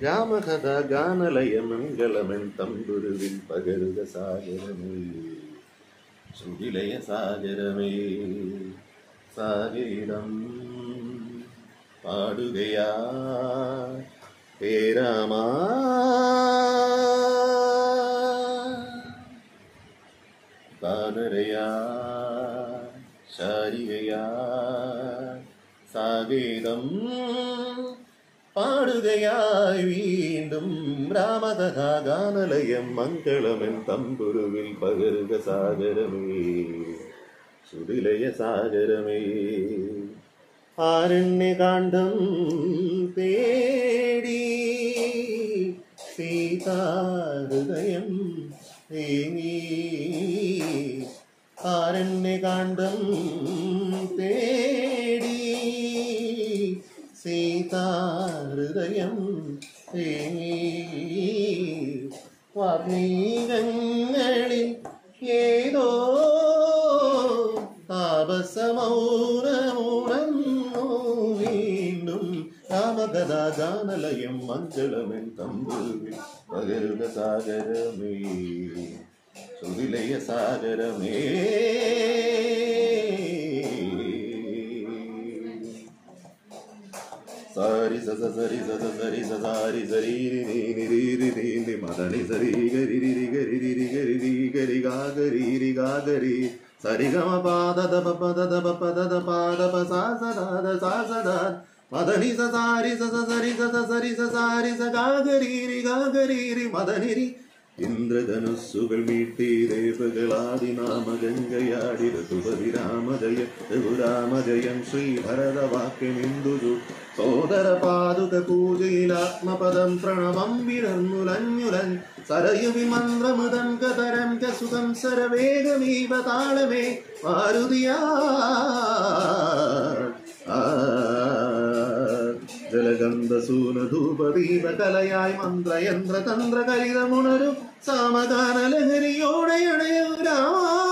രാമകഥ ഗാനലയ മംഗളമൻ തമ്പുരുവിൽ പകരുക സാഗരമേ സുഖിലയ സാഗരമേ സാഗരം പാടുകയാ ഹേ രാമാ പാടരയാ ശാരികയാ സാഗരം പാടുകയായി വീണ്ടും രാമകഥാ ഗാനലയം മംഗളമൻ തമ്പുരുവിൽ പകരുക സാഗരമേ സുധിലയ സാഗരമേ ആരണ്യകാണ്ഡം തേടി സീതാഹൃദയം തേങ്ങി ആരണ്യകാണ്ഡം തേടി സീതാഹൃദയം തേങ്ങി വാർണീകങ്ങളിൽ ഏതോ താപസമൗനമുണർന്നു വീണ്ടും രാമകഥാ ഗാനലയം മംഗളമൻ തമ്പുരുവിൽ പകരുക സാഗരമേ സുധിലയ സാഗരമേ സാരി സ സരി സ സരി സ സാരി സരി രി രി രി രി രി മദനി സരി ഗരി രി ഗരി രി ഗരി രി ഗരി ഗാ ഗരി രി ഗാ ഗരി സരി ഗമ പാദ ദ പ പദ ദ പ പദ ദ പാദ പ സാ സ ദ ദ സാ സ ദ മദനി സ സാരി സ സരി സ സരി സ സാരി സ ഗാ ഗരി രി ഗാ ഗരി രി മദനി രി ഇന്ദ്രധനുസ്സുകൾ മീട്ടി ദേവകളാദിനാമ ഗംഗയാടി ഋതുപതി രാമജയ രഘുരാമജയം ശ്രീഭരതവാക്യമിന്ദുജു സോദര പാതുക പൂജയിലാത്മപദം പ്രണവം വിരർമുലഞ്ഞുലൻ സരയു വിമന്ത്രമുദം കതരം കസുഖം സരവേഗമീവ താളമേ മാരുതിയാ ജലഗന്ധസൂനധൂപദീപ കലയായി മന്ത്രയന്ത്ര തന്ത്രകരിതമുണരു സാമഗാന ലഹരിയോടെ അണയോ രാമ